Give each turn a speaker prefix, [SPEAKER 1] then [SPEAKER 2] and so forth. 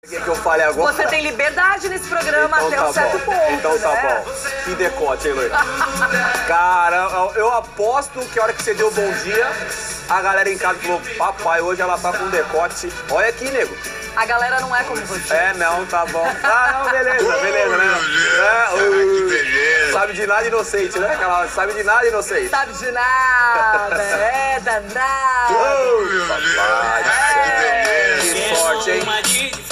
[SPEAKER 1] que eu falei agora?
[SPEAKER 2] Você tem liberdade nesse programa
[SPEAKER 1] então
[SPEAKER 2] até
[SPEAKER 1] tá
[SPEAKER 2] um certo
[SPEAKER 1] bom.
[SPEAKER 2] ponto,
[SPEAKER 1] Então tá
[SPEAKER 2] né?
[SPEAKER 1] bom. Que decote, hein, loira? Cara, eu aposto que a hora que você deu bom dia, a galera em casa falou, papai, hoje ela tá com decote. Olha aqui, nego.
[SPEAKER 2] A galera não é como você.
[SPEAKER 1] É, não, tá bom. Ah, não, beleza, né?
[SPEAKER 3] Que beleza.
[SPEAKER 1] Sabe de nada inocente, né? Aquela sabe de nada inocente.
[SPEAKER 2] Sabe de nada, é danado.
[SPEAKER 1] Papai, que sorte, hein?